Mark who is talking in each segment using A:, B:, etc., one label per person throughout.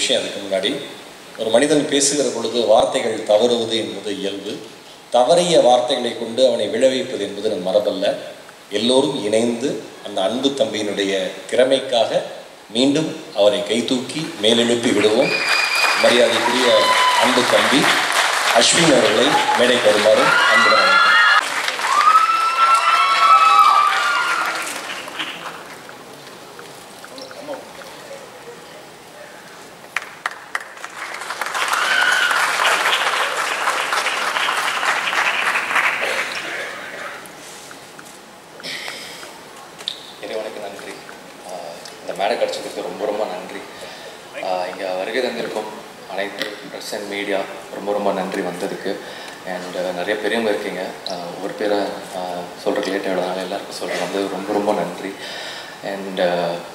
A: விஷயம் அதுக்கு முன்னாடி. ஒரு மனிதன் பேசுகிற பொழுது வார்த்தைகள் தவறுவது என்பது இயல்பு. தவறிய வார்த்தைகளை கொண்டு அவனை விளைவிப்பது என்பது நம் மரபல்ல. எல்லோரும் இணைந்து அந்த அன்பு தம்பியினுடைய திறமைக்காக மீண்டும் அவரை கைதூக்கி மேலெழுப்பி விடுவோம். மரியாதைக்குரிய அன்பு தம்பி அஸ்வின் அவர்களை மேடைக்கு வருமாறு அன்புடன் அழைக்கிறேன்.
B: இறைவனுக்கு நன்றி. இந்த மேடை கிடச்சதுக்கு ரொம்ப ரொம்ப நன்றி. இங்கே வருகை தந்திருக்கும் அனைத்து ப்ரெஸ் அண்ட் மீடியா ரொம்ப நன்றி வந்ததுக்கு. அண்ட் நிறைய பெரியவங்க இருக்கீங்க. ஒரு பேரை சொல்கிறதுக்கு லேட் ஆகிடுறதுனால எல்லாருக்கும் சொல்கிறேன் வந்து ரொம்ப நன்றி. அண்ட்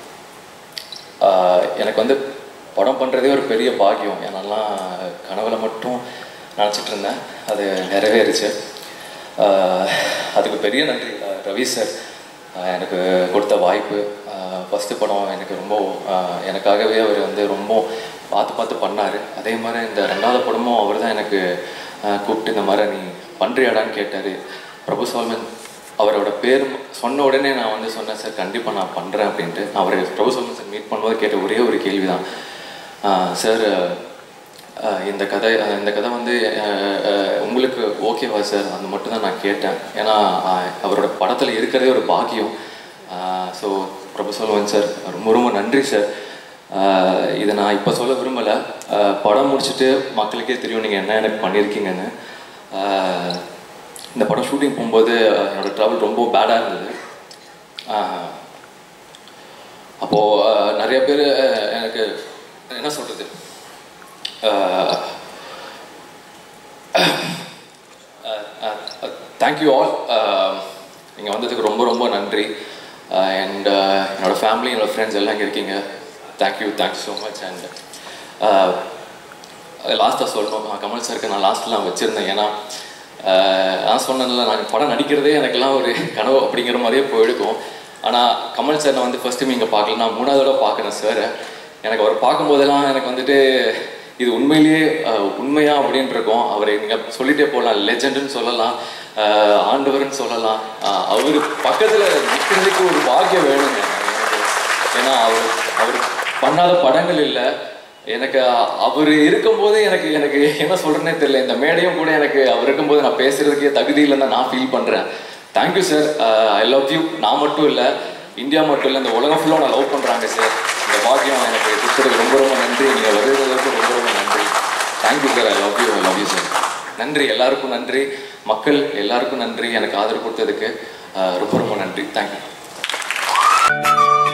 B: எனக்கு வந்து படம் பண்ணுறதே ஒரு பெரிய பாக்கியம். ஏன்னாலாம் கனவுல மட்டும் நினச்சிட்டு இருந்தேன், அது நிறைவேறிச்சு. அதுக்கு பெரிய நன்றி ரவி சார் எனக்கு கொடுத்த வாய்ப்பு. ஃபஸ்ட்டு படம் எனக்கு ரொம்ப எனக்காகவே அவர் வந்து ரொம்ப பார்த்து பண்ணார். அதே மாதிரி இந்த ரெண்டாவது படமும் அவர் தான் எனக்கு கூப்பிட்டு இந்த மாதிரி நீ பண்ணுறியாடான்னு கேட்டார். பிரபு சால்மன் அவரோட பேர் சொன்ன உடனே நான் வந்து சொன்னேன், சார் கண்டிப்பாக நான் பண்ணுறேன் அப்படின்ட்டு. நான் அவர் பிரபு சால்மன் சார் மீட் பண்ணும்போது கேட்ட ஒரே ஒரு கேள்வி தான், சார் இந்த கதை வந்து உங்களுக்கு ஓகேவா சார், அது மட்டும் தான் நான் கேட்டேன். ஏன்னா அவரோட படத்தில் இருக்கிறதே ஒரு பாக்கியம். ஸோ பிரபு சால்மன் சார் ரொம்ப நன்றி சார். இதை நான் இப்போ சொல்ல விரும்பலை, படம் முடிச்சுட்டு மக்களுக்கே தெரியும் நீங்கள் என்ன எனக்கு பண்ணியிருக்கீங்கன்னு. இந்த படம் ஷூட்டிங் போகும்போது என்னோடய ட்ராவல் ரொம்ப பேடாக இருந்தது. அப்போது நிறைய பேர் எனக்கு என்ன சொல்கிறது, தேங்க்யூ ஆல். நீங்கள் வந்ததுக்கு ரொம்ப நன்றி. அண்ட் என்னோடய ஃபேமிலி, என்னோடய ஃப்ரெண்ட்ஸ் எல்லாம் இங்கே இருக்கீங்க. Thank you so much. அண்ட் லாஸ்ட்டாக சொல்லணும், கமல் சாருக்கு நான் லாஸ்ட்லாம் வச்சுருந்தேன். ஏன்னா நான் சொன்னேன்ல, நான் படம் நடிக்கிறதே எனக்கெல்லாம் ஒரு கனவு அப்படிங்கிற மாதிரியே போயிருக்கும். ஆனால் கமல் சார் நான் வந்து ஃபஸ்ட் டைம் இங்கே பார்க்கல, நான் 3வது தடவை பார்க்குறேன் சார். எனக்கு அவர் பார்க்கும்போதெல்லாம் எனக்கு வந்துட்டு இது உண்மையிலேயே உண்மையா அப்படின்னு இருக்கும். அவரை நீங்கள் சொல்லிகிட்டே போகலாம், லெஜெண்டுன்னு சொல்லலாம், ஆண்டவர்னு சொல்லலாம். அவர் பக்கத்தில் நிற்கிறதுக்கு ஒரு பாக்கியம் வேணுங்க. ஏன்னா அவர் பண்ணாத படங்கள் இல்லை. எனக்கு அவர் இருக்கும்போது எனக்கு என்ன சொல்கிறேன்னே தெரியல. இந்த மேடையும் கூட எனக்கு அவர் இருக்கும்போது நான் பேசுகிறதுக்கே தகுதி இல்லைன்னு நான் ஃபீல் பண்ணுறேன். Thank you sir. I love you. நான் மட்டும் இல்லை, இந்தியா மட்டும் இல்லை, இந்த உலகம் ஃபுல்லாக நான் லவ் பண்ணுறாங்க சார். இந்த பாக்கியம் எனக்கு கொடுத்ததுக்கு ரொம்ப நன்றி. நீங்கள் வருவதற்கு ரொம்ப நன்றி. Thank you sir. I love you sir. நன்றி, எல்லாருக்கும் நன்றி. மக்கள் எல்லாருக்கும் நன்றி, எனக்கு ஆதரவு கொடுத்ததுக்கு ரொம்ப நன்றி. தேங்க்யூ.